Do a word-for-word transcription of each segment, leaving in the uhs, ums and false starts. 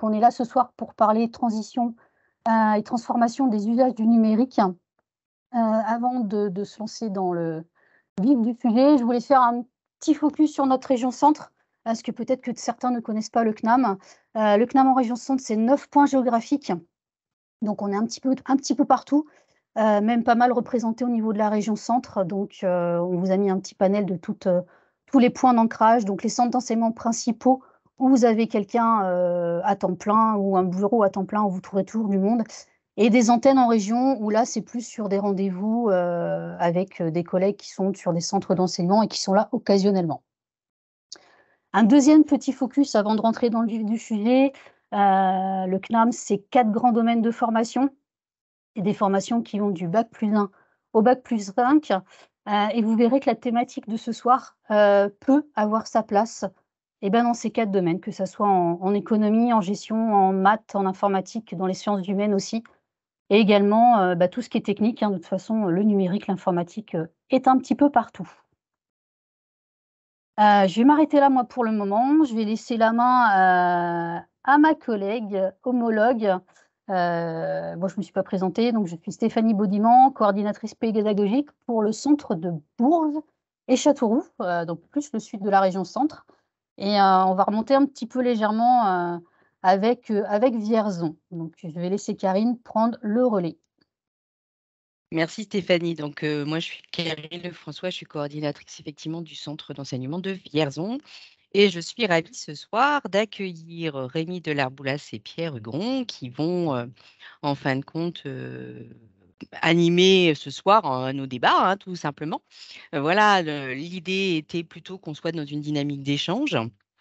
qu'on est là ce soir pour parler transition, heu, et transformation des usages du numérique. Heu, avant de de se lancer dans le vif du sujet, je voulais faire un petit focus sur notre région centre, parce que peut-être que certains ne connaissent pas le CNAM. Heu, le CNAM en région centre, c'est neuf points géographiques, donc on est un petit peu un petit peu partout, heu, même pas mal représentés au niveau de la région centre. Donc heu, on vous a mis un petit panel de toutes, heu, tous les points d'ancrage, donc les centres d'enseignement principaux où vous avez quelqu'un, heu, à temps plein ou un bureau à temps plein où vous trouverez toujours du monde, et des antennes en région où là, c'est plus sur des rendez-vous, heu, avec, heu, des collègues qui sont sur des centres d'enseignement et qui sont là occasionnellement. Un deuxième petit focus avant de rentrer dans le vif du sujet, heu, le CNAM, c'est quatre grands domaines de formation et des formations qui vont du bac plus un au bac plus cinq, heu, et vous verrez que la thématique de ce soir, heu, peut avoir sa place, et ben, dans ces quatre domaines, que ça soit en en économie, en gestion, en maths, en informatique, dans les sciences humaines aussi, et également, heu, bah, tout ce qui est technique, hein. De toute façon, le numérique, l'informatique, heu, est un petit peu partout. Heu, je vais m'arrêter là, moi, pour le moment. Je vais laisser la main, heu, à ma collègue homologue. Heu, moi, je me suis pas présentée, donc je suis Stéphanie Baudiment, coordinatrice pédagogique pour le centre de Bourges et Châteauroux, heu, donc plus le sud de la région centre, et heu, on va remonter un petit peu légèrement, heu, avec, heu, avec Vierzon. Donc je vais laisser Karine prendre le relais. Merci Stéphanie. Donc, heu, moi je suis Karine Lefrançois, je suis coordinatrice effectivement du centre d'enseignement de Vierzon et je suis ravie ce soir d'accueillir Rémi Delarboulas et Pierre Hugon qui vont, heu, en fin de compte, heu, animer ce soir, heu, nos débats, hein, tout simplement. Heu, voilà, le l'idée était plutôt qu'on soit dans une dynamique d'échange.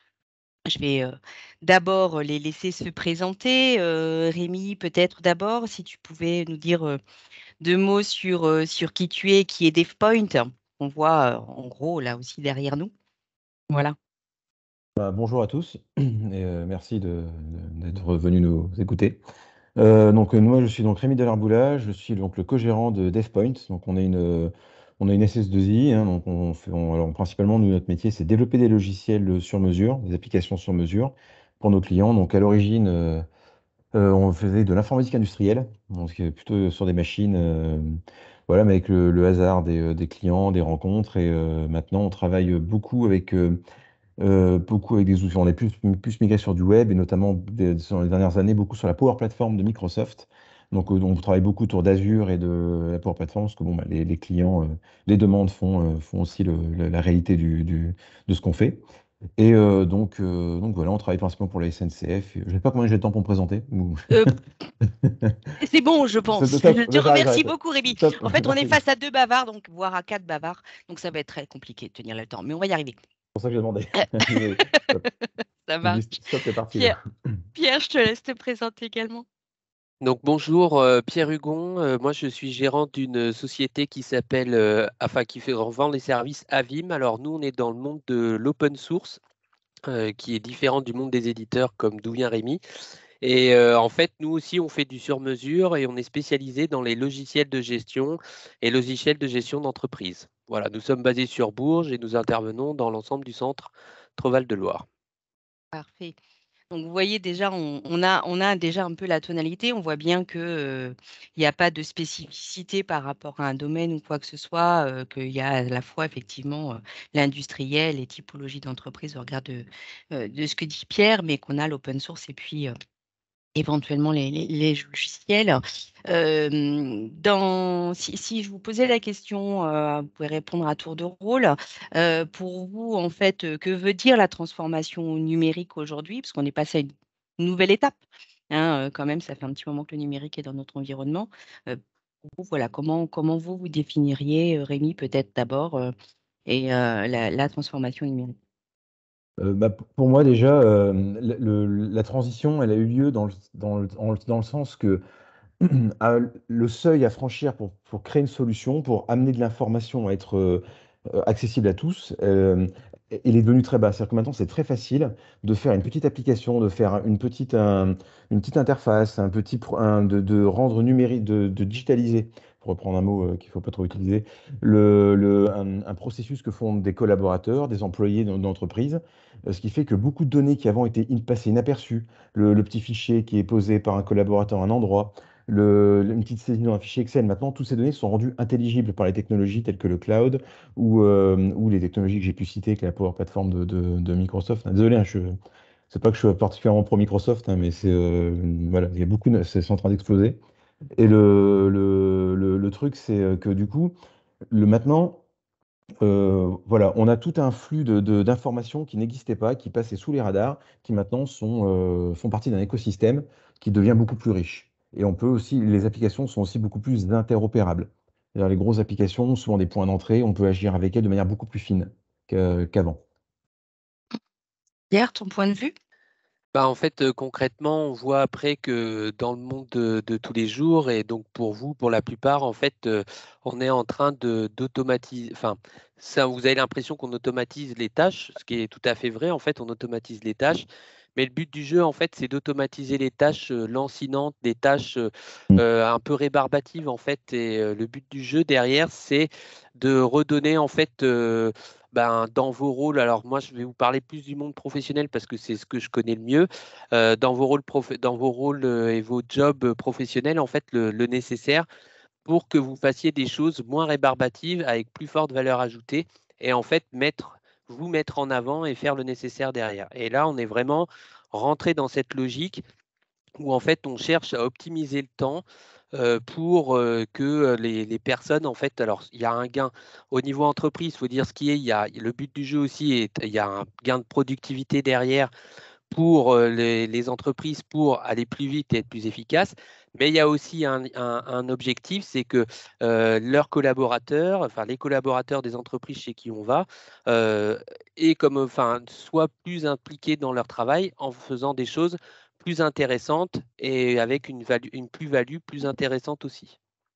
Je vais, heu, d'abord les laisser se présenter. Heu, Rémi, peut-être d'abord si tu pouvais nous dire, heu, deux mots sur, heu, sur qui tu es, qui est DevPoint. On voit, heu, en gros là aussi derrière nous. Voilà. Bah, bonjour à tous et heu, merci de de d'être venus nous écouter. Heu, donc, heu, moi je suis donc Rémi Delarboulas, je suis donc le co-gérant de DevPoint. Donc on est une, heu, on est une S S deux I, hein, donc on fait on alors principalement nous notre métier c'est développer des logiciels, heu, sur mesure, des applications sur mesure pour nos clients. Donc à l'origine, heu heu, on faisait de l'informatique industrielle, donc heu, plutôt sur des machines, hem, voilà, mais avec le le hasard des, heu, des clients, des rencontres et heu, maintenant on travaille, heu, beaucoup avec, heu Heu, beaucoup avec des outils. On est plus plus migré sur du web et notamment des sur les dernières années, beaucoup sur la Power Platform de Microsoft. Donc, heu, on travaille beaucoup autour d'Azure et de la Power Platform parce que bon, bah, les les clients, heu, les demandes font, heu, font aussi le le la réalité du du de ce qu'on fait et heu, donc heu, donc voilà, on travaille principalement pour la S N C F et je sais pas combien j'ai de temps pour me présenter ou Heu, c'est bon, je c'est pense. top, Je te bah, j'arrive, remercie j'arrive. beaucoup Rémi. Top, En fait, on est merci. face à deux bavards, donc voire à quatre bavards, donc ça va être très compliqué de tenir le temps, mais on va y arriver. C'est pour ça que j'ai demandé. Heu, Allez, top. ça Je dis marche. stop, c'est parti là. Pierre Pierre, je te laisse te présenter également. Donc bonjour, euh, Pierre Hugon. Euh, moi, je suis gérant d'une société qui s'appelle, euh, enfin, qui fait revend les services Avim. Alors nous, on est dans le monde de l'open source, euh, qui est différent du monde des éditeurs, comme d'où vient Rémi. Et euh, en fait, nous aussi, on fait du sur-mesure et on est spécialisé dans les logiciels de gestion et logiciels de gestion d'entreprise. Voilà, nous sommes basés sur Bourges et nous intervenons dans l'ensemble du centre Val-de-Loire. Parfait. Donc vous voyez déjà, on, on a, on a déjà un peu la tonalité. On voit bien que euh, il n'y a pas de spécificité par rapport à un domaine ou quoi que ce soit, euh, qu'il y a à la fois effectivement euh, l'industriel, les typologies d'entreprise au regard de, euh, de ce que dit Pierre, mais qu'on a l'open source et puis euh, éventuellement les, les- les logiciels. Euh, dans, si, si je vous posais la question, euh, vous pouvez répondre à tour de rôle. Euh, pour vous, en fait, euh, que veut dire la transformation numérique aujourd'hui? Parce qu'on est passé à une nouvelle étape. Hein, euh, quand même, ça fait un petit moment que le numérique est dans notre environnement. Euh, pour vous, voilà, comment, comment vous vous définiriez, euh, Rémi, peut-être d'abord, euh, et euh, la, la transformation numérique? Heu, bah, p pour moi déjà, hem, le le la transition, elle a eu lieu dans le dans le dans le dans le sens que, à le seuil à franchir pour pour créer une solution, pour amener de l'information à être, heu heu, accessible à tous, hem, il est devenu très bas. C'est-à-dire que maintenant, c'est très facile de faire une petite application, de faire une petite, un- une petite interface, un petit, pro- un- de, de rendre numérique, de, de digitaliser, pour reprendre un mot euh, qu'il ne faut pas trop utiliser, le, le- un, un processus que font des collaborateurs, des employés dans- d'entreprise, euh, ce qui fait que beaucoup de données qui avant étaient in- passées inaperçues, le, le petit fichier qui est posé par un collaborateur à un endroit, le- une petite saisie dans un fichier Excel, maintenant, toutes ces données sont rendues intelligibles par les technologies telles que le cloud, ou, euh, ou les technologies que j'ai pu citer, que la Power Platform de, de- de Microsoft. Ah, désolé, hein, je c'est pas que je suis particulièrement pro Microsoft, hein, mais c'est euh, voilà, il y a beaucoup, de- c'est c'est en train d'exploser. Et le, le, le, le truc, c'est euh, que du coup, le maintenant, euh, voilà, on a tout un flux de, de- d'informations qui n'existaient pas, qui passaient sous les radars, qui maintenant sont, euh, font partie d'un écosystème qui devient beaucoup plus riche. Et on peut aussi, les applications sont aussi beaucoup plus interopérables. C'est-à-dire les grosses applications ont souvent des points d'entrée, on peut agir avec elles de manière beaucoup plus fine que- qu'avant. Pierre, ton point de vue? Bah, en fait, euh, concrètement, on voit après que dans le monde de, de tous les jours, et donc pour vous, pour la plupart, en fait, euh, on est en train de d'automatiser. Enfin, ça, vous avez l'impression qu'on automatise les tâches, ce qui est tout à fait vrai. En fait, on automatise les tâches. Mais le but du jeu, en fait, c'est d'automatiser les tâches euh, lancinantes, des tâches euh, Mm. euh, un peu rébarbatives, en fait. Et euh, le but du jeu derrière, c'est de redonner, en fait, euh, ben, dans vos rôles. Alors moi, je vais vous parler plus du monde professionnel parce que c'est ce que je connais le mieux. Euh, dans vos rôles, prof- dans vos rôles euh, et vos jobs euh, professionnels, en fait, le, le nécessaire pour que vous fassiez des choses moins rébarbatives avec plus forte valeur ajoutée et en fait mettre, vous mettre en avant et faire le nécessaire derrière. Et là, on est vraiment rentré dans cette logique où en fait on cherche à optimiser le temps euh, pour euh, que euh, les, les personnes, en fait, alors il y a un gain au niveau entreprise, il faut dire ce qui est, il y a le but du jeu aussi, est, il y a un gain de productivité derrière pour euh, les, les entreprises pour aller plus vite et être plus efficaces. Mais il y a aussi un, un- un objectif, c'est que euh, leurs collaborateurs, enfin les collaborateurs des entreprises chez qui on va, euh, et comme, enfin, soient plus impliqués dans leur travail en faisant des choses plus intéressantes et avec une, value, une plus-value plus intéressante aussi.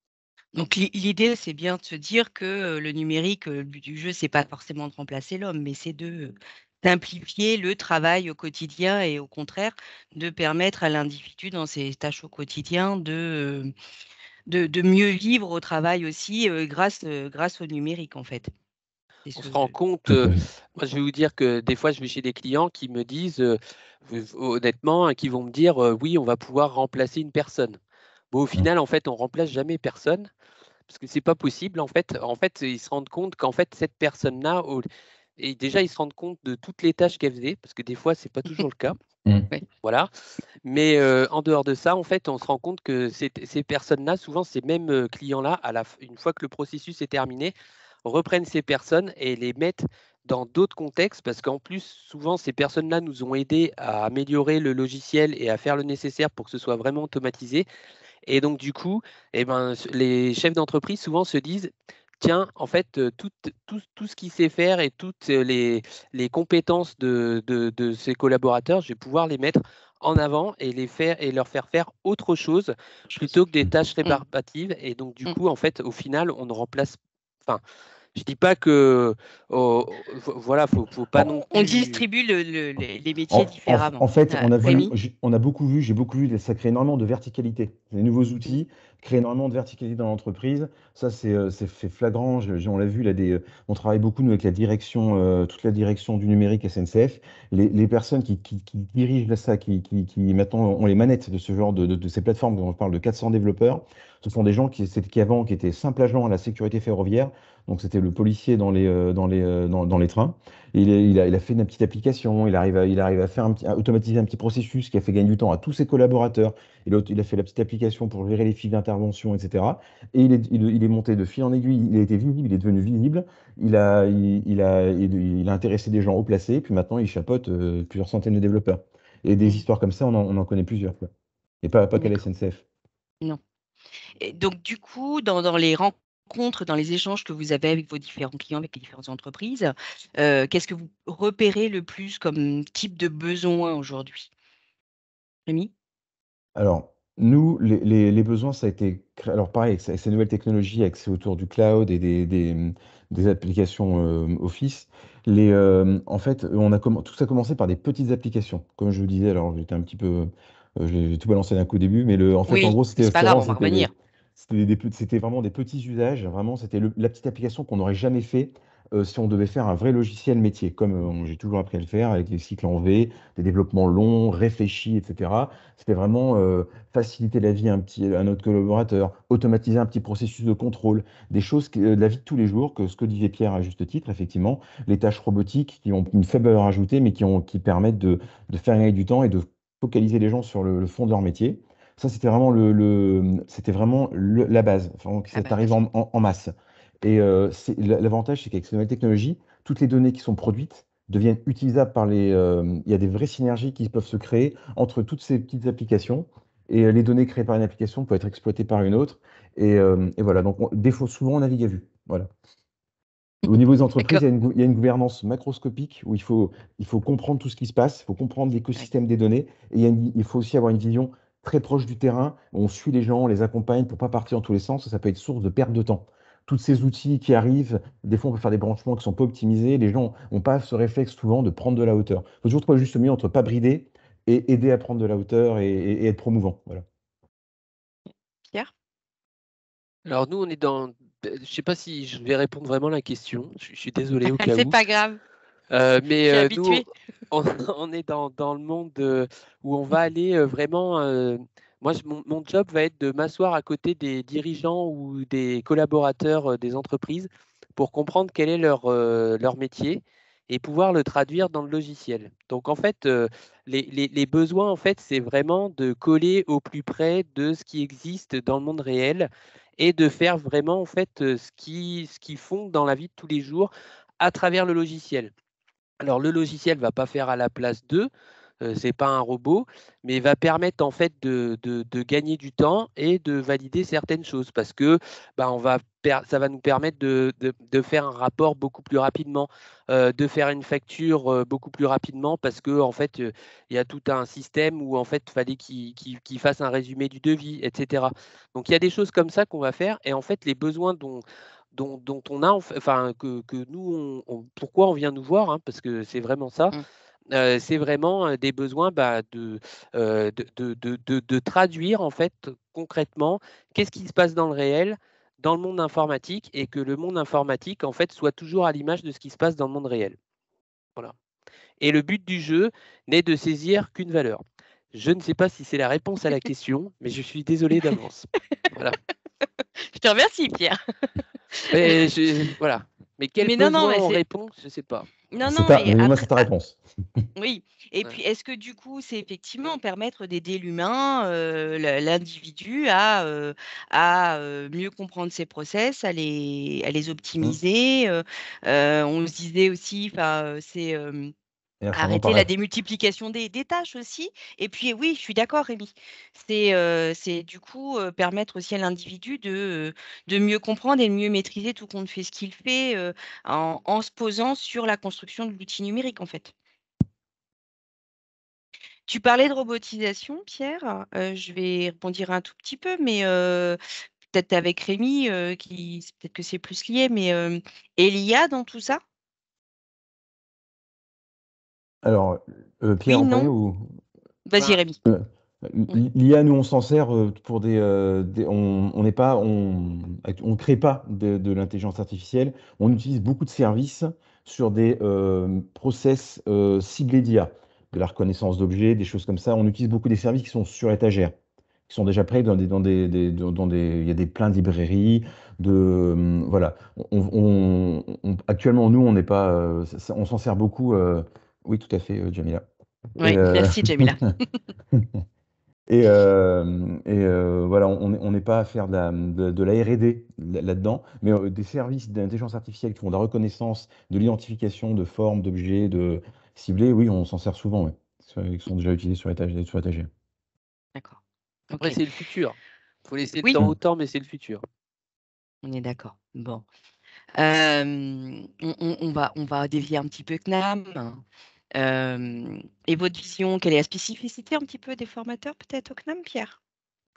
Donc l'i- l'idée, c'est bien de se dire que euh, le numérique, euh, le but du jeu, c'est pas forcément de remplacer l'homme, mais c'est de euh, simplifier le travail au quotidien et au contraire de permettre à l'individu dans ses tâches au quotidien de, euh, de, de mieux vivre au travail aussi euh, grâce, euh, grâce au numérique en fait. C'est On ce se que rend je- compte, Tout à euh, fait. moi je vais vous dire que des fois je vais chez des clients qui me disent euh, v- honnêtement, hein, qui vont me dire euh, oui, on va pouvoir remplacer une personne. Bon, au Mm. final, en fait, on remplace jamais personne parce que c'est pas possible. En fait, en fait, ils se rendent compte qu'en fait cette personne-là, au- et déjà ils se rendent compte de toutes les tâches qu'elle faisait parce que des fois c'est pas toujours le cas. Mm. Ouais. Voilà. Mais euh, en dehors de ça, en fait, on se rend compte que ces, ces personnes-là, souvent ces mêmes euh, clients-là, à la, f- une fois que le processus est terminé, reprennent ces personnes et les mettent dans d'autres contextes parce qu'en plus, souvent, ces personnes-là nous ont aidés à améliorer le logiciel et à faire le nécessaire pour que ce soit vraiment automatisé. Et donc, du coup, eh ben, les chefs d'entreprise souvent se disent, tiens, en fait, euh, tout, tout, tout ce qu'il sait faire et toutes les, les compétences de, de, de ses collaborateurs, je vais pouvoir les mettre en avant et les faire et leur faire faire autre chose Chose. plutôt que des tâches Mm, réparbatives. Et donc, du mm. coup, en fait, au final, on ne remplace. Enfin, je dis pas que, oh, vo- voilà, faut, faut pas On, non on plus. distribue le- le- les, les métiers En, en- différemment. en fait, Ah, on a voulu, Rémi? j'ai- on a beaucoup vu, j'ai beaucoup vu, ça crée énormément de verticalité. Les nouveaux outils créent énormément de verticalité dans l'entreprise. Ça, c'est euh, c'est fait flagrant. Je- je- on l'a vu, là, des, euh, on travaille beaucoup, nous, avec la direction, euh, toute la direction du numérique S N C F. Les, les personnes qui, qui- qui dirigent là, ça, qui, qui, qui maintenant ont les manettes de ce genre de, de- de ces plateformes, dont on parle de quatre cents développeurs, ce sont des gens qui, c'est- qui avant, qui étaient simples agents à la sécurité ferroviaire. Donc, c'était le policier dans les, euh, dans les, euh, dans, dans les trains. Il, est- il a, il a fait une petite application, il arrive à, il arrive à faire un petit, à automatiser un petit processus qui a fait gagner du temps à tous ses collaborateurs. Il a, il a fait la petite application pour gérer les files d'intervention, et cetera. Et il est, il, il est monté de fil en aiguille, il a été visible, il est devenu visible, il a, il, il a, il, il a intéressé des gens haut placés, puis maintenant il chapeaute euh, plusieurs centaines de développeurs. Et des Mm, histoires comme ça, on en, on en connaît plusieurs, quoi. Et pas, pas qu'à la d'accord. S N C F. Non. Et donc, du coup, dans, dans les rencontres, dans les échanges que vous avez avec vos différents clients, avec les différentes entreprises, euh, qu'est-ce que vous repérez le plus comme type de besoin aujourd'hui? Rémi? Alors, Nous, les, les- les besoins, ça a été créé. Alors, pareil, avec ces avec ces nouvelles technologies, avec c'est autour du cloud et des, des, des applications euh, Office, les, euh, en fait, on a comm- tout ça a commencé par des petites applications. Comme je vous disais, alors j'étais un petit peu. euh, j'ai j'ai tout balancé d'un coup au début, mais le, en fait, en Oui, gros, mais c'était c'est pas c'était grave, vraiment on va c'était revenir. des, c'était des pe- c'était vraiment des petits usages. Vraiment, c'était le- la petite application qu'on n'aurait jamais fait euh, si on devait faire un vrai logiciel métier, comme euh, j'ai toujours appris à le faire, avec des cycles en V, des développements longs, réfléchis, et cetera. C'était vraiment. euh, faciliter la vie à, un petit, à notre collaborateur, automatiser un petit processus de contrôle, des choses que- de la vie de tous les jours, que ce que disait Pierre à juste titre, effectivement, les tâches robotiques qui ont une faible valeur ajoutée, mais qui, ont, qui permettent de, de faire gagner du temps et de focaliser les gens sur le, le fond de leur métier. Ça, c'était vraiment, le, le- c'était vraiment le- la base, enfin, que Ah ça bah, t'arrive en, en- en masse. Et euh, c'est- l'avantage, c'est qu'avec ces nouvelles technologies, toutes les données qui sont produites deviennent utilisables par les... euh, il y a des vraies synergies qui peuvent se créer entre toutes ces petites applications et euh, les données créées par une application peuvent être exploitées par une autre. Et, euh, et voilà, donc on, des fois, souvent on navigue à vue. Voilà. Au niveau des entreprises, d'accord. il y a une, gou- il y a une gouvernance macroscopique où il faut, il faut comprendre tout ce qui se passe, il faut comprendre Ouais. l'écosystème des données. Et il, y a une- il faut aussi avoir une vision très proche du terrain. Où on suit les gens, on les accompagne pour pas partir dans tous les sens. Ça peut être source de perte de temps. Tous ces outils qui arrivent, des fois on peut faire des branchements qui ne sont pas optimisés. Les gens n'ont pas ce réflexe souvent de prendre de la hauteur. Il faut toujours trouver le juste milieu entre pas brider et aider à prendre de la hauteur et, et- et être promouvant. Voilà. Pierre? Alors nous, on est dans. Je ne sais pas si je vais répondre vraiment à la question. Je, je suis désolé au cas C'est où. pas grave, Euh, je mais suis euh, nous, habituée. on, on est dans, dans le monde euh, où on va aller euh, vraiment. euh, moi, je- mon, mon job va être de m'asseoir à côté des dirigeants ou des collaborateurs euh, des entreprises pour comprendre quel est leur, euh, leur métier et pouvoir le traduire dans le logiciel. Donc, en fait, euh, les, les- les besoins, en fait, c'est vraiment de coller au plus près de ce qui existe dans le monde réel et de faire vraiment, en fait, euh, ce qui, ce qu'ils font dans la vie de tous les jours à travers le logiciel. Alors, le logiciel ne va pas faire à la place d'eux, euh, ce n'est pas un robot, mais va permettre en fait de, de- de gagner du temps et de valider certaines choses parce que bah, on va per- ça va nous permettre de, de- de faire un rapport beaucoup plus rapidement, euh, de faire une facture euh, beaucoup plus rapidement parce que en fait, euh, il y a tout un système où en fait, il fallait qu'il qu'il- qu'il fasse un résumé du devis, et cetera. Donc, il y a des choses comme ça qu'on va faire et en fait, les besoins dont dont, dont on a, en fait- enfin, que, que nous, on- on- pourquoi on vient nous voir, hein, parce que c'est vraiment ça, Mm. euh, c'est vraiment euh, des besoins bah, de, euh, de, de, de, de- de traduire en fait concrètement qu'est-ce qui se passe dans le réel, dans le monde informatique, et que le monde informatique en fait soit toujours à l'image de ce qui se passe dans le monde réel. Voilà. Et le but du jeu n'est de saisir qu'une valeur. Je ne sais pas si c'est la réponse à la question, mais je suis désolé d'avance. Voilà. Je te remercie, Pierre. Mais je- voilà. Mais quel Mais non, non, besoin mais on c'est. répond, je ne sais pas. Non, C'est non, ta, et moi, après, c'est ta ah, réponse. oui. Et Ouais. puis, est-ce que du coup, c'est effectivement permettre d'aider l'humain, euh, l- l'individu, à, euh, à euh, mieux comprendre ses process, à les, à les Hum. optimiser. euh, euh, on se disait aussi, enfin, euh, c'est. euh, Et ça m'en Arrêter la paraît. démultiplication des, des tâches aussi. Et puis oui, je suis d'accord, Rémi. C'est euh, c'est du coup euh, permettre aussi à l'individu de, euh, de mieux comprendre et de mieux maîtriser tout compte fait ce qu'il fait euh, en, en se posant sur la construction de l'outil numérique, en fait. Tu parlais de robotisation, Pierre. Euh, je vais rebondir un tout petit peu, mais euh, peut-être avec Rémi, euh, qui peut-être que c'est plus lié, mais euh, et l'I A dans tout ça? Alors, euh, Pierre Oui, en premier non? ou Vas-y, Ben, Rémi. Mm. l'I A, nous on s'en sert euh, pour des, euh, des- on on n'est pas, on on crée pas de, de l'intelligence artificielle. On utilise beaucoup de services sur des euh, process euh, ciblés d'I A, de la reconnaissance d'objets, des choses comme ça. On utilise beaucoup des services qui sont sur étagère, qui sont déjà prêts dans des, dans des, des- dans dans des, il y a des plein de librairies, de, euh, voilà. On, on- on- actuellement, nous, on n'est pas, euh, ça- ça- on s'en sert beaucoup. euh, oui, tout à fait, euh, Jamila. Et, Oui, euh, merci, Jamila. et, euh, et, euh, voilà, on n'est on n'est pas à faire de la, de, de la R et D là- là-dedans, mais euh, des services d'intelligence artificielle qui font de la reconnaissance, de l'identification de formes, d'objets, de ciblés, oui, on s'en sert souvent, ouais. Ils sont déjà utilisés sur étagère, sur étagère. D'accord. après, Ok. c'est le futur. Il faut laisser le Oui, temps au Mm. temps, mais c'est le futur. on est d'accord. Bon. Euh, on, on- on va, on va dévier un petit peu C N A M. Euh, et votre vision, quelle est la spécificité un petit peu des formateurs, peut-être au C N A M, Pierre?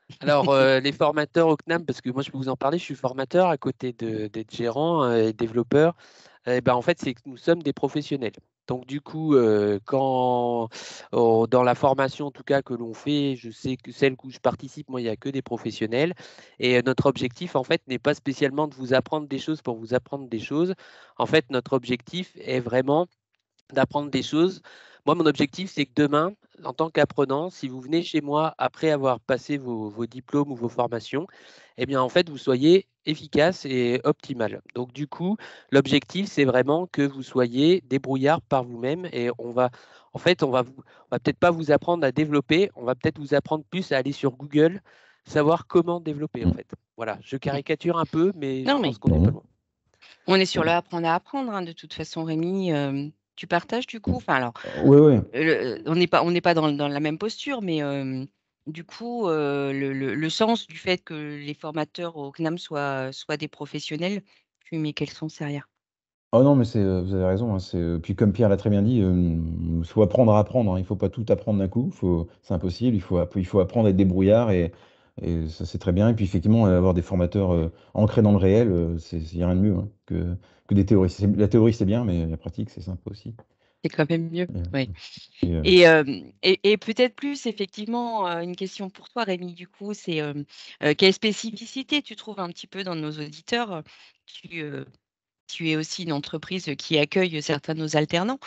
Alors, euh, les formateurs au C N A M, parce que moi, je peux vous en parler, je suis formateur à côté de- d'être gérant euh, et développeur. Eh ben, en fait, c'est que nous sommes des professionnels. Donc, du coup, euh, quand oh, dans la formation, en tout cas, que l'on fait, je sais que celle où je participe, moi, il n'y a que des professionnels. Et euh, notre objectif, en fait, n'est pas spécialement de vous apprendre des choses pour vous apprendre des choses. En fait, notre objectif est vraiment d'apprendre des choses. Moi, mon objectif, c'est que demain, en tant qu'apprenant, si vous venez chez moi après avoir passé vos, vos diplômes ou vos formations, eh bien, en fait, vous soyez efficace et optimal. Donc, du coup, l'objectif, c'est vraiment que vous soyez débrouillard par vous-même et on va, en fait, on va, vous- on va peut-être pas vous apprendre à développer, on va peut-être vous apprendre plus à aller sur Google, savoir comment développer, en Mm. fait. Voilà, je caricature un peu, mais je Non, mais pense qu'on n'est pas Non. loin. on est sur le apprendre à apprendre, hein, de toute façon, Rémi. euh, tu partages du coup? Enfin, alors, Oui, oui. le- on n'est pas, on n'est pas dans, dans la même posture, mais euh, du coup, euh, le, le- le sens du fait que les formateurs au C N A M soient, soient des professionnels, tu mets quel sens derrière? Oh non, mais c'est, euh, vous avez raison, hein, c'est, euh, puis comme Pierre l'a très bien dit, il faut apprendre à apprendre, hein, il ne faut pas tout apprendre d'un coup, faut, c'est impossible, il faut, app- il faut apprendre à être débrouillard et, et ça c'est très bien. Et puis effectivement, euh, avoir des formateurs euh, ancrés dans le réel, euh, c'est, il n'y a rien de mieux hein, que, que des théories. C'est- La théorie c'est bien, mais la pratique c'est sympa aussi. C'est quand même mieux. Et, Oui. et, euh, Et, euh, et, et peut-être plus, effectivement, euh, une question pour toi, Rémi, du coup, c'est euh, euh, quelle spécificité tu trouves un petit peu dans nos auditeurs? Tu, euh, tu es aussi une entreprise qui accueille certains de nos alternants.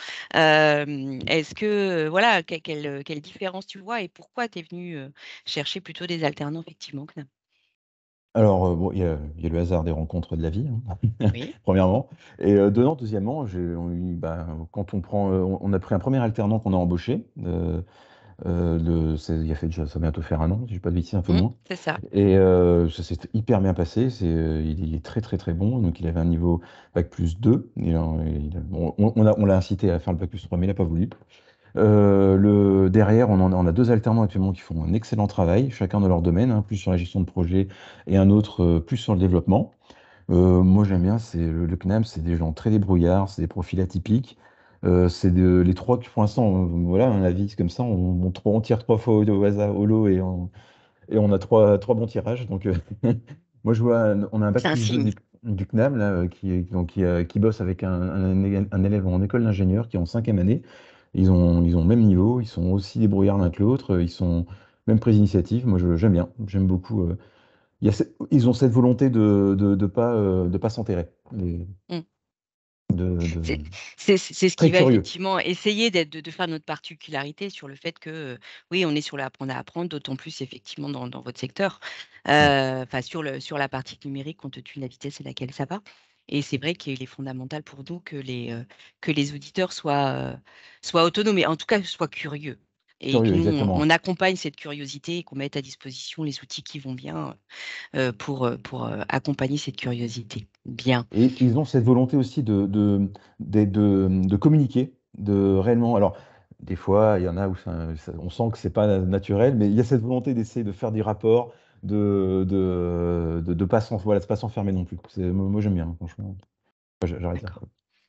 Euh, est-ce que, euh, voilà, que- quelle, quelle différence tu vois et pourquoi tu es venu euh, chercher plutôt des alternants, effectivement, C N A M? Alors, euh, bon, il y a, il y a le hasard des rencontres de la vie, hein, Oui. premièrement. Et euh, dedans, deuxièmement, j'ai, on, eu, bah, quand on prend, euh, on on a pris un premier alternant qu'on a embauché. euh, euh, le- c'est- il y a fait déjà, ça va bientôt faire un an, si je ne dis pas de bêtises, un peu Mm, moins. c'est ça. Et euh, ça s'est hyper bien passé. C'est, euh, il, il est très très très bon. Donc il avait un niveau bac plus deux. Et, euh, il a- on, on a- on l'a incité à faire le bac plus trois, mais il n'a pas voulu. Euh, le, derrière, on, en a, on a deux alternants actuellement qui font un excellent travail, chacun dans leur domaine, hein, plus sur la gestion de projet et un autre euh, plus sur le développement. Euh, moi j'aime bien, c'est le, le C N A M, c'est des gens très débrouillards, c'est des profils atypiques. Euh, c'est de- les trois qui pour l'instant, on- voilà, un avis c'est comme ça, on, on, on tire trois fois au, au hasard, au lot et on, et on a trois, trois bons tirages. Donc, euh, moi, je vois, un- on a un bac C'est un plus deux signe. du, du C N A M là, euh, qui, donc, qui, euh, qui bosse avec un, un, un élève en école d'ingénieur qui est en cinquième année. Ils ont, ils ont le même niveau, ils sont aussi débrouillards l'un que l'autre, ils sont même prise d'initiative. Moi, je- j'aime bien, j'aime beaucoup. euh, il y a ce- ils ont cette volonté de de, de pas, euh, de pas s'enterrer, les- Mm. de, de- C'est c'est- c'est ce qui très va curieux. effectivement essayer d'être, de, de faire notre particularité sur le fait que, euh, oui, on est sur l'apprendre à apprendre, d'autant plus effectivement dans, dans votre secteur, Mm. euh, enfin sur le, sur la partie numérique, compte tenu de la vitesse à laquelle ça va. Et c'est vrai qu'il est fondamental pour nous que les, euh, que les auditeurs soient, euh, soient autonomes, et en tout cas soient curieux. Et que Curieux, nous, on, on exactement. accompagne cette curiosité et qu'on mette à disposition les outils qui vont bien euh, pour, euh, pour euh, accompagner cette curiosité. Bien. Et ils ont cette volonté aussi de, de, de, de- de communiquer, de réellement. Alors, des fois, il y en a où ça- ça- on sent que c'est pas naturel, mais il y a cette volonté d'essayer de faire des rapports, de de, de, de pas s'en- voilà, de pas s'enfermer non plus. C'est- Moi, moi, j'aime bien, hein, franchement. Moi, j'a- J'arrête là. D'accord.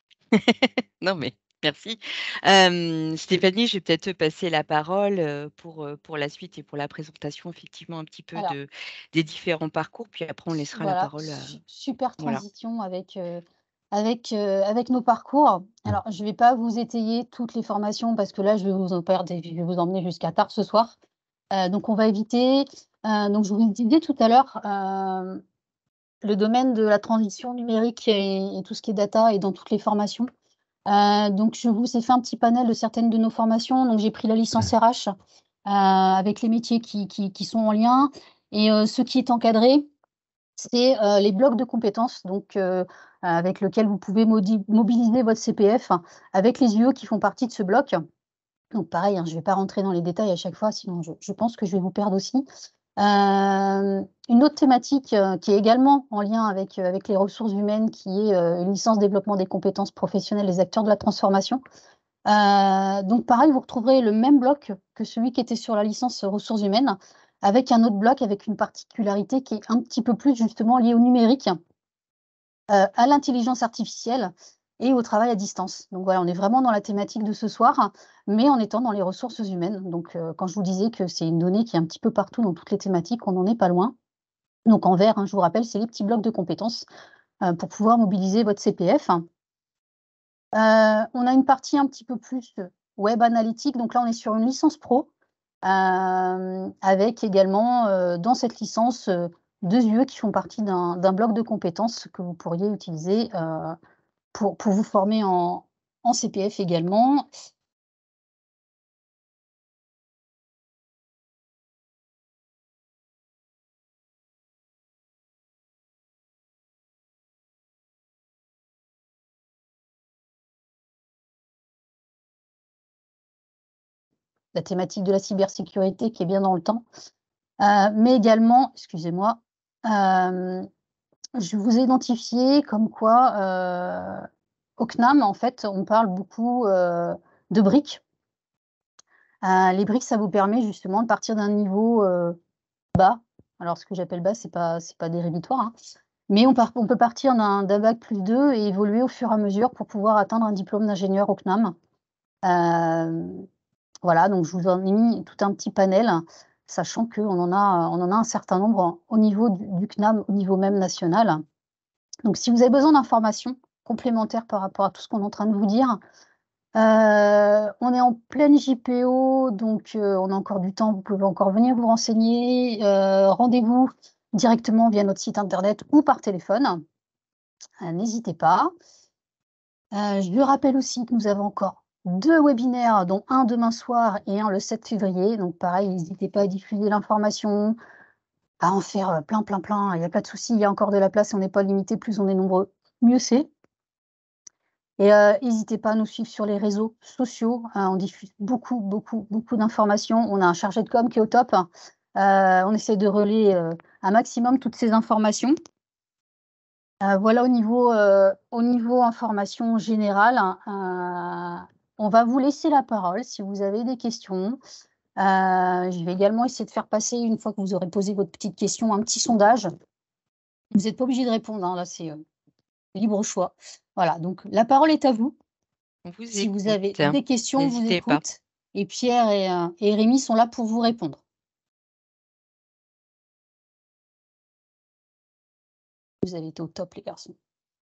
Non, mais merci. Euh, Stéphanie, je vais peut-être te passer la parole euh, pour, euh, pour la suite et pour la présentation, effectivement, un petit peu Alors, de, des différents parcours. Puis après, on su- laissera la voilà, parole à... su- super Voilà. transition avec, euh, avec, euh, avec nos parcours. Alors, je ne vais pas vous étayer toutes les formations parce que là, je vais vous en perdre et je vais vous emmener jusqu'à tard ce soir. Euh, donc, on va éviter. Euh, donc, je vous disais tout à l'heure, euh, le domaine de la transition numérique et, et tout ce qui est data est dans toutes les formations. Euh, donc, je vous ai fait un petit panel de certaines de nos formations. Donc, j'ai pris la licence R H euh, avec les métiers qui, qui, qui sont en lien. Et euh, ce qui est encadré, c'est euh, les blocs de compétences, donc euh, avec lequel vous pouvez modi- mobiliser votre C P F avec les U E qui font partie de ce bloc. Donc, pareil, hein, je ne vais pas rentrer dans les détails à chaque fois, sinon je, je pense que je vais vous perdre aussi. Euh, une autre thématique euh, qui est également en lien avec, euh, avec les ressources humaines, qui est euh, une licence développement des compétences professionnelles des acteurs de la transformation. Euh, donc pareil, vous retrouverez le même bloc que celui qui était sur la licence ressources humaines, avec un autre bloc avec une particularité qui est un petit peu plus justement liée au numérique, euh, à l'intelligence artificielle et au travail à distance. Donc voilà, on est vraiment dans la thématique de ce soir, mais en étant dans les ressources humaines. Donc euh, quand je vous disais que c'est une donnée qui est un petit peu partout dans toutes les thématiques, on n'en est pas loin. Donc en vert, hein, je vous rappelle, c'est les petits blocs de compétences euh, pour pouvoir mobiliser votre C P F. Euh, on a une partie un petit peu plus web analytique. Donc là, on est sur une licence pro euh, avec également euh, dans cette licence euh, deux U E qui font partie d'un d'un bloc de compétences que vous pourriez utiliser euh, pour, pour vous former en, en C P F également. La thématique de la cybersécurité qui est bien dans le temps. Euh, mais également, excusez-moi, euh, je vous ai identifié comme quoi euh, au C N A M, en fait, on parle beaucoup euh, de briques. Euh, les briques, ça vous permet justement de partir d'un niveau euh, bas. Alors, ce que j'appelle bas, c'est pas, c'est pas dérisoire, hein. Mais on, part, on peut partir d'un d'un bac plus deux et évoluer au fur et à mesure pour pouvoir atteindre un diplôme d'ingénieur au C N A M. Euh, voilà, donc je vous en ai mis tout un petit panel, sachant qu'on en a, on en a un certain nombre au niveau du, du C N A M, au niveau même national. Donc, si vous avez besoin d'informations complémentaires par rapport à tout ce qu'on est en train de vous dire, euh, on est en pleine J P O, donc euh, on a encore du temps, vous pouvez encore venir vous renseigner. Euh, Rendez-vous directement via notre site internet ou par téléphone. Euh, N'hésitez pas. Euh, je rappelle aussi que nous avons encore deux webinaires, dont un demain soir et un le sept février. Donc pareil, n'hésitez pas à diffuser l'information, à en faire plein, plein, plein. Il n'y a pas de souci, il y a encore de la place, on n'est pas limité, plus on est nombreux, mieux c'est. Et euh, n'hésitez pas à nous suivre sur les réseaux sociaux. Hein, on diffuse beaucoup, beaucoup, beaucoup d'informations. On a un chargé de com qui est au top. Euh, on essaie de relayer euh, un maximum toutes ces informations. Euh, voilà au niveau, euh, au niveau information générale. Euh, on va vous laisser la parole si vous avez des questions. Euh, je vais également essayer de faire passer, une fois que vous aurez posé votre petite question, un petit sondage. Vous n'êtes pas obligé de répondre, hein, là c'est euh, libre choix. Voilà, donc la parole est à vous. On vous Si vous écoute, avez des questions, on vous n'hésitez pas. écoute. Et Pierre et, euh, et Rémi sont là pour vous répondre. Vous avez été au top, les garçons.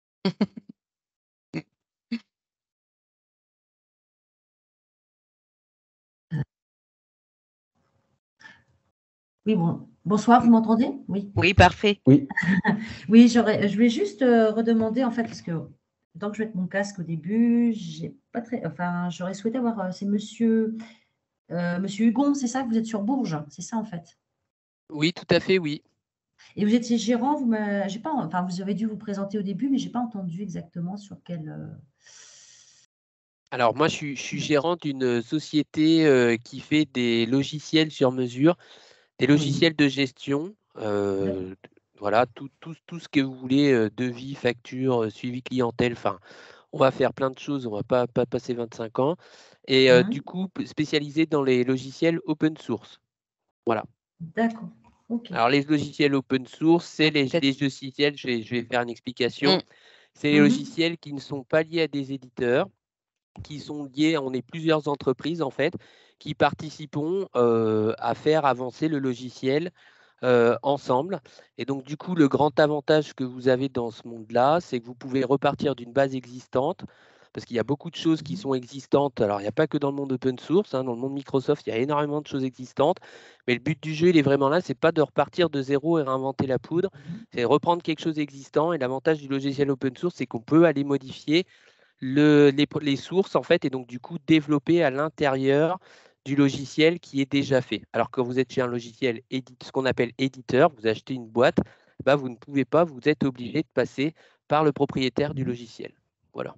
Oui, bon. Bonsoir, vous m'entendez? Oui. Oui, parfait. Oui. Oui, j'aurais, je vais juste euh, redemander, en fait, parce que tant que je vais mettre mon casque au début, j'ai pas très, enfin, j'aurais souhaité avoir, euh, c'est monsieur, euh, monsieur Hugon, c'est ça, que vous êtes sur Bourges, c'est ça, en fait. Oui, tout à fait, oui. Et vous étiez gérant, vous me, j'ai pas, enfin, vous avez dû vous présenter au début, mais j'ai pas entendu exactement sur quel. euh, Alors moi, je suis, je suis gérant d'une société euh, qui fait des logiciels sur mesure, des Oui. logiciels de gestion, euh, D'accord. voilà, tout, tout, tout ce que vous voulez, euh, devis, facture, euh, suivi clientèle, enfin, on va faire plein de choses, on va pas, pas passer vingt-cinq ans. Et euh, Hein. du coup, p- spécialisé dans les logiciels open source. Voilà. D'accord. Ok. Alors les logiciels open source, c'est Ah, les, peut-être. les logiciels, je vais, je vais faire une explication, Mm. c'est les Mhm. logiciels qui ne sont pas liés à des éditeurs, qui sont liés, on est plusieurs entreprises en fait, qui participeront euh, à faire avancer le logiciel euh, ensemble. Et donc du coup, le grand avantage que vous avez dans ce monde-là, c'est que vous pouvez repartir d'une base existante, parce qu'il y a beaucoup de choses qui sont existantes. Alors, il n'y a pas que dans le monde open source, hein, dans le monde Microsoft, il y a énormément de choses existantes. Mais le but du jeu, il est vraiment là, c'est pas de repartir de zéro et réinventer la poudre, c'est reprendre quelque chose d'existant. Et l'avantage du logiciel open source, c'est qu'on peut aller modifier le, les, les sources, en fait, et donc du coup, développer à l'intérieur du logiciel qui est déjà fait. Alors que vous êtes chez un logiciel, édit, ce qu'on appelle éditeur, vous achetez une boîte, bah, vous ne pouvez pas, vous êtes obligé de passer par le propriétaire du logiciel. Voilà.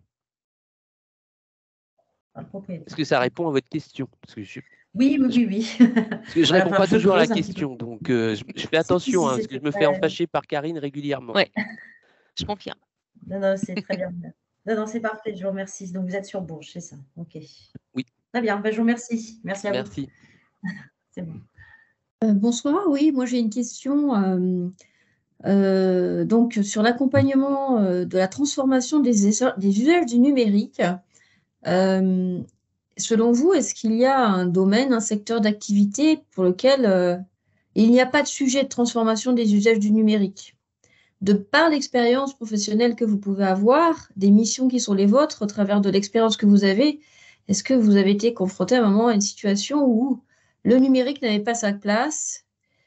Par le propriétaire. Est-ce que ça répond à votre question? Parce que je, Oui, oui, oui, oui. parce que je Voilà, réponds enfin, pas je toujours à la creuse un petit peu. question, donc euh, je, je fais Si, attention, si, hein, parce que c'était je me fais très- empêcher par Karine régulièrement. Ouais, je confirme. Non, non, c'est très bien. Non, non, c'est parfait, je vous remercie. Donc, vous êtes sur Bourges, c'est ça. OK. Oui. Très bien, ben, je vous remercie. Merci à vous. Merci. C'est bon. Euh, bonsoir, oui, moi j'ai une question. euh, Euh, donc, sur l'accompagnement euh, de la transformation des, essa- des usages du numérique, euh, selon vous, est-ce qu'il y a un domaine, un secteur d'activité pour lequel euh, il n'y a pas de sujet de transformation des usages du numérique? De par l'expérience professionnelle que vous pouvez avoir, des missions qui sont les vôtres, au travers de l'expérience que vous avez, est-ce que vous avez été confronté à un moment à une situation où le numérique n'avait pas sa place,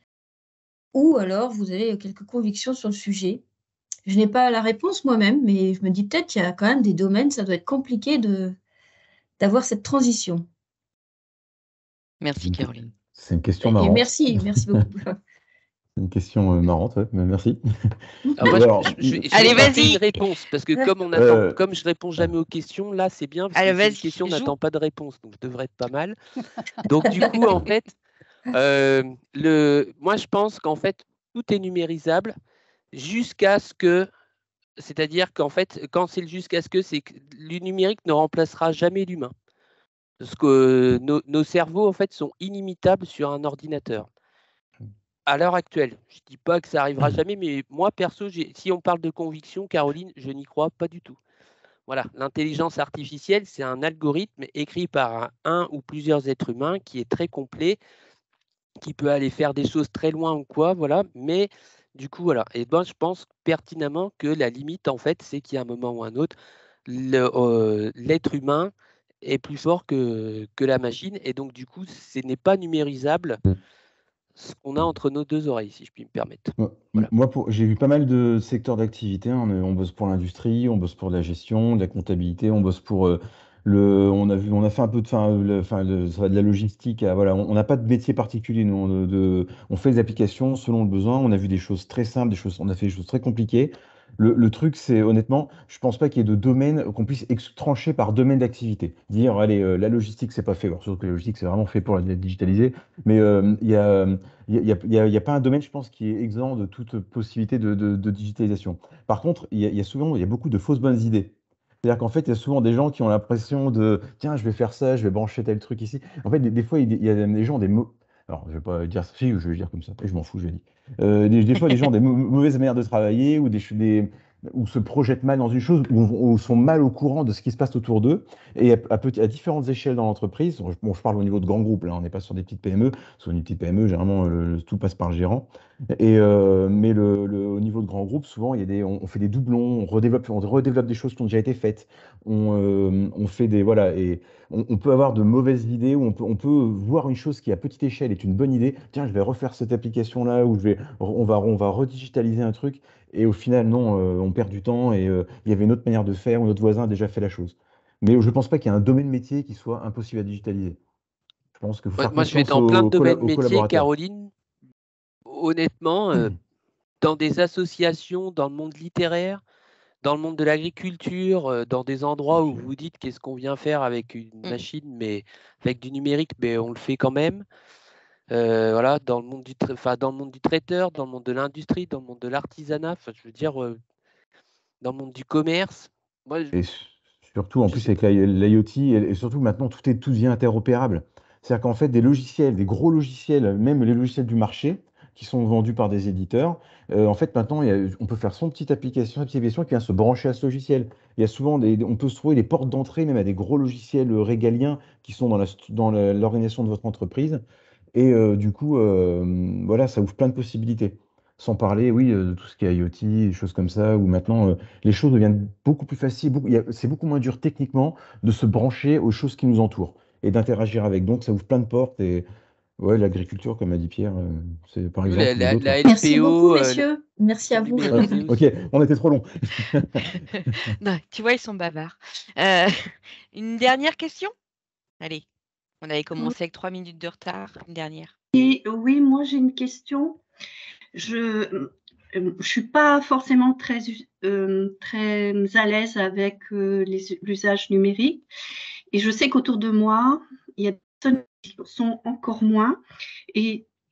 ou alors vous avez quelques convictions sur le sujet? Je n'ai pas la réponse moi-même, mais je me dis peut-être qu'il y a quand même des domaines, ça doit être compliqué de, d'avoir cette transition. Merci, Caroline. C'est une question Et marrante. merci, merci beaucoup. C'est une question euh, marrante, ouais, mais merci. Alors, moi, je- Alors, je, je vais- je Allez, vais tenter vas-y. une réponse parce que comme on attend, Euh, comme je réponds jamais aux questions, là c'est bien parce Allez, que c'est une vas-y, question joue. n'attend pas de réponse, donc je devrais être pas mal. Donc du coup, en fait, euh, le, moi je pense qu'en fait tout est numérisable jusqu'à ce que, c'est-à-dire qu'en fait, quand c'est le jusqu'à ce que, c'est que le numérique ne remplacera jamais l'humain. Parce que nos, nos cerveaux en fait sont inimitables sur un ordinateur. À l'heure actuelle, je ne dis pas que ça arrivera jamais, mais moi, perso, j'ai- si on parle de conviction, Caroline, je n'y crois pas du tout. Voilà, l'intelligence artificielle, c'est un algorithme écrit par un, un ou plusieurs êtres humains qui est très complet, qui peut aller faire des choses très loin ou quoi, voilà. Mais du coup, voilà. Et ben, je pense pertinemment que la limite, en fait, c'est qu'il y a un moment ou un autre, le, euh, l'être humain est plus fort que, que la machine, et donc du coup, ce n'est pas numérisable ce qu'on a entre nos deux oreilles, si je puis me permettre. Moi, Voilà. moi, pour- j'ai vu pas mal de secteurs d'activité, hein. On, est- on bosse pour l'industrie, on bosse pour de la gestion, de la comptabilité, on bosse pour euh, le. On a vu, on a fait un peu de, enfin, le- enfin, le- ça va de la logistique. À- voilà, on on n'a pas de métier particulier. Nous, on, de- on fait des applications selon le besoin. On a vu des choses très simples, des choses, on a fait des choses très compliquées. Le, le truc, c'est honnêtement, je pense pas qu'il y ait de domaine qu'on puisse ex- trancher par domaine d'activité. Dire, allez, euh, la logistique, c'est pas fait. Alors, surtout que la logistique, c'est vraiment fait pour la digitaliser. Mais euh, il y a il n'y a, il y a- il y a pas un domaine, je pense, qui est exempt de toute possibilité de, de- de digitalisation. Par contre, il y a, il y a souvent, il y a beaucoup de fausses bonnes idées. C'est-à-dire qu'en fait, il y a souvent des gens qui ont l'impression de, tiens, je vais faire ça, je vais brancher tel truc ici. En fait, des, des fois, il y a il y a des gens des mots. Alors, je vais pas dire ça, si, je vais dire comme ça, et je m'en fous, je vais dire. Euh, des, des fois, des gens ont des mau- mauvaises manières de travailler ou des, ch- des- ou se projettent mal dans une chose ou, ou sont mal au courant de ce qui se passe autour d'eux. Et à, à petit- à différentes échelles dans l'entreprise, bon, je parle au niveau de grands groupes, là, on n'est pas sur des petites P M E. Sur une petite P M E, généralement, le- le- tout passe par le gérant. Et, euh, mais le, le- au niveau de grands groupes, souvent, il y a des, on, on fait des doublons, on redéveloppe, on redéveloppe des choses qui ont déjà été faites. On, euh, on fait des, voilà, et on, on peut avoir de mauvaises idées ou on peut, on peut voir une chose qui, à petite échelle, est une bonne idée. Tiens, je vais refaire cette application-là ou je vais, on va, on va redigitaliser un truc. Et au final, non, euh, on perd du temps et euh, il y avait une autre manière de faire ou notre voisin a déjà fait la chose. Mais je ne pense pas qu'il y ait un domaine métier qui soit impossible à digitaliser. Je pense qu'il faut Moi, faire moi, je vais confiance dans plein de aux, colla- domaines aux métiers, collaborateurs. Caroline. Honnêtement, euh, dans des associations, dans le monde littéraire, dans le monde de l'agriculture, euh, dans des endroits où vous dites qu'est-ce qu'on vient faire avec une Mm. machine, mais avec du numérique, mais on le fait quand même. Euh, voilà, dans le monde du, tra- enfin, dans le monde du traiteur, dans le monde de l'industrie, dans le monde de l'artisanat, enfin, je veux dire, euh, dans le monde du commerce. Moi, je, Et s- surtout, en je plus, sais avec pas. l'I- l'IoT, et, et surtout maintenant, tout est, tout devient interopérable. C'est-à-dire qu'en fait, des logiciels, des gros logiciels, même les logiciels du marché, qui sont vendus par des éditeurs, euh, en fait, maintenant, il y a- on peut faire son petite application, sa petite application qui vient se brancher à ce logiciel. Il y a souvent des, on peut se trouver des portes d'entrée, même à des gros logiciels euh, régaliens qui sont dans la, stu- dans la- l'organisation de votre entreprise. Et euh, du coup, euh, voilà, ça ouvre plein de possibilités. Sans parler, oui, euh, de tout ce qui est IoT, des choses comme ça, où maintenant, euh, les choses deviennent beaucoup plus faciles. beaucoup- il y a- C'est beaucoup moins dur techniquement de se brancher aux choses qui nous entourent et d'interagir avec. Donc, ça ouvre plein de portes. Et ouais, l'agriculture, comme a dit Pierre, euh, c'est par Oui, la, exemple, ou la, d'autres. la Merci beaucoup, L P O, euh, messieurs. Merci à c'est vous. Ah, numérisé ok, aussi. on était trop long. Non, tu vois, ils sont bavards. Euh, une dernière question? Allez, on avait commencé avec trois minutes de retard. Une dernière. Et oui, moi j'ai une question. Je ne suis pas forcément très, euh, très à l'aise avec euh, les- l'usage numérique. Et je sais qu'autour de moi, il y a des personnes qui sont encore moins. Et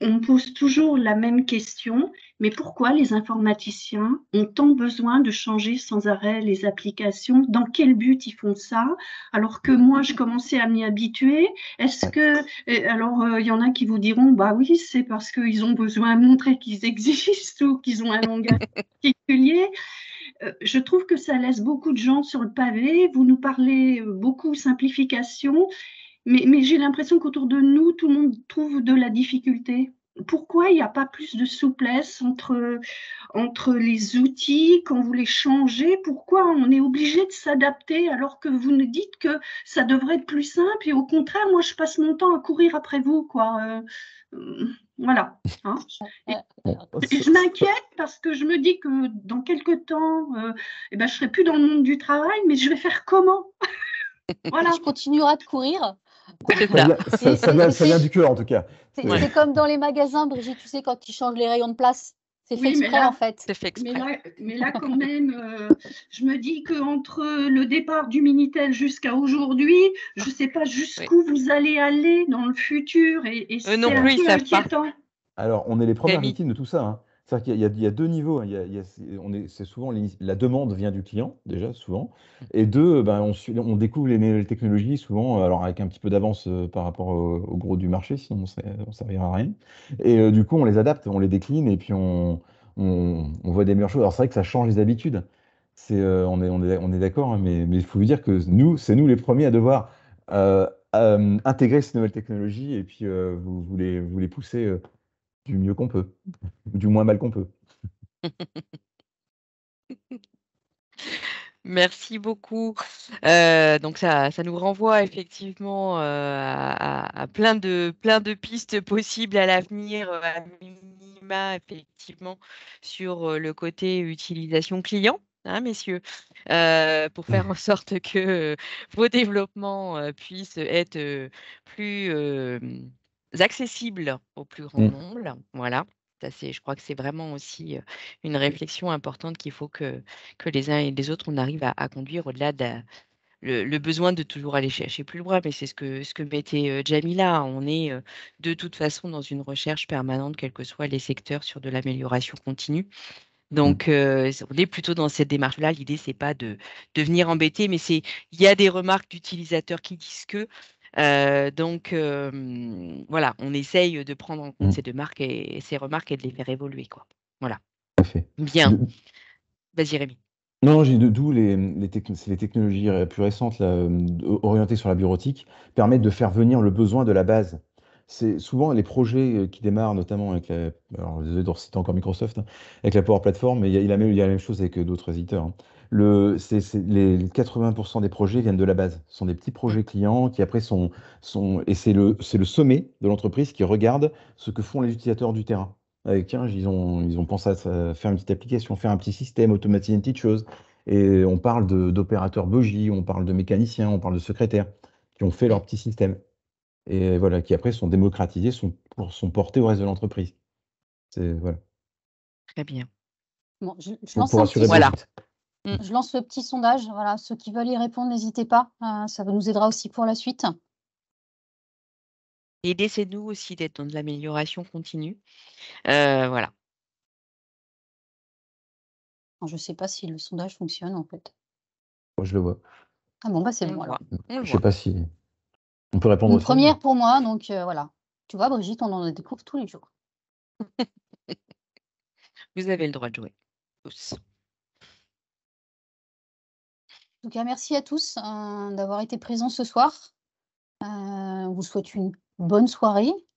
on pose toujours la même question, mais pourquoi les informaticiens ont tant besoin de changer sans arrêt les applications? Dans quel but ils font ça? Alors que moi, je commençais à m'y habituer. Est-ce que, alors, il euh, y en a qui vous diront, bah oui, c'est parce qu'ils ont besoin de montrer qu'ils existent ou qu'ils ont un langage particulier. Euh, je trouve que ça laisse beaucoup de gens sur le pavé. Vous nous parlez beaucoup simplification. Mais, mais j'ai l'impression qu'autour de nous, tout le monde trouve de la difficulté. Pourquoi il n'y a pas plus de souplesse entre, entre les outils quand vous les changez? Pourquoi on est obligé de s'adapter alors que vous nous dites que ça devrait être plus simple? Et au contraire, moi, je passe mon temps à courir après vous, quoi. Euh, euh, voilà. Hein. Et, et je m'inquiète parce que je me dis que dans quelques temps, euh, eh ben, je ne serai plus dans le monde du travail, mais je vais faire comment? Voilà. Je continuerai de courir. C'est Ça, ça. vient, ça, C'est- ça vient- c'est- ça vient du cœur, en tout cas. C'est Ouais. c'est comme dans les magasins, Brigitte, tu sais, quand ils changent les rayons de place. C'est fait Oui, mais exprès, là- en fait. C'est fait Mais exprès. là, mais là, quand même, euh, je me dis qu'entre le départ du Minitel jusqu'à aujourd'hui, je ne sais pas jusqu'où vous allez aller dans le futur et, et Eux c'est non un plus, ils peu savent pas. inquiétant. Alors, on est les premières Camille. victimes de tout ça, hein. C'est-à-dire qu'il y a, il y a deux niveaux, hein. Il y a- il y a- c'est- on est, c'est souvent l'ini- la demande vient du client, déjà, souvent. Et deux, ben, on, suit- on découvre les nouvelles technologies, souvent, alors avec un petit peu d'avance euh, par rapport au, au gros du marché, sinon on ne servira à rien. Et euh, du coup, on les adapte, on les décline, et puis on, on, on voit des meilleures choses. Alors, c'est vrai que ça change les habitudes. C'est, euh, on est, on est, on est d'accord, hein, mais mais il faut vous dire que nous, c'est nous les premiers à devoir euh, euh, intégrer ces nouvelles technologies, et puis euh, vous, vous les, vous les poussez euh, du mieux qu'on peut, ou du moins mal qu'on peut. Merci beaucoup. Euh, donc ça, ça nous renvoie effectivement euh, à, à- à plein de, plein de pistes possibles à l'avenir, euh, à minima, effectivement, sur euh, le côté utilisation client, hein, messieurs, euh, pour faire en sorte que euh, vos développements euh, puissent être euh, plus euh, accessibles au plus grand Mm. nombre. Voilà. Ça, c'est, je crois que c'est vraiment aussi euh, une réflexion importante qu'il faut que que les uns et les autres, on arrive à, à conduire au-delà de la- le, le besoin de toujours aller chercher plus loin. Mais c'est ce que, ce que mettait euh, Jamila. On est euh, de toute façon dans une recherche permanente, quels que soient les secteurs, sur de l'amélioration continue. Donc, euh, on est plutôt dans cette démarche-là. L'idée, c'est pas de, de venir embêter, mais c'est il y a des remarques d'utilisateurs qui disent que. Euh, donc, euh, voilà, on essaye de prendre en compte Mm. ces deux marques et, et ces remarques et de les faire évoluer, quoi. Voilà. Tout à fait. Bien. De- Vas-y, Rémi. Non, j'ai de- d'où les, les, techn- c'est les technologies euh, plus récentes là, euh, orientées sur la bureautique permettent de faire venir le besoin de la base. C'est souvent les projets euh, qui démarrent, notamment avec la, alors désolé de reciter encore Microsoft, hein, avec la Power Platform, mais il y a, il y a la même, il y a la même chose avec euh, d'autres éditeurs, hein. Le, c'est, c'est- les les quatre-vingts pour cent des projets viennent de la base. Ce sont des petits projets clients qui après sont, sont et c'est le, c'est le sommet de l'entreprise qui regarde ce que font les utilisateurs du terrain. Avec, tiens, ils ont, ils ont pensé à ça- faire une petite application, faire un petit système, automatiser une petite chose. Et on parle de- d'opérateurs bogies, on parle de mécaniciens, on parle de secrétaires qui ont fait leur petit système. Et voilà, qui après sont démocratisés, sont, pour- sont portés au reste de l'entreprise. C'est, voilà. Très bien. Bon, je, je Pour, lance pour un assurer petit, Voilà. Brigitte. je lance le petit sondage. Voilà, ceux qui veulent y répondre, n'hésitez pas. Euh, ça nous aidera aussi pour la suite. Et laissez-nous aussi d'être dans de l'amélioration continue. Euh, voilà. Alors, je ne sais pas si le sondage fonctionne, en fait. Moi, je le vois. Ah bon, bah c'est On bon le alors. voit. On le Je sais voit. pas si on peut répondre Une aussi. première pour moi, donc euh, voilà. Tu vois, Brigitte, on en découvre tous les jours. Vous avez le droit de jouer. Tous. En tout cas, merci à tous euh, d'avoir été présents ce soir. Euh, on vous souhaite une bonne soirée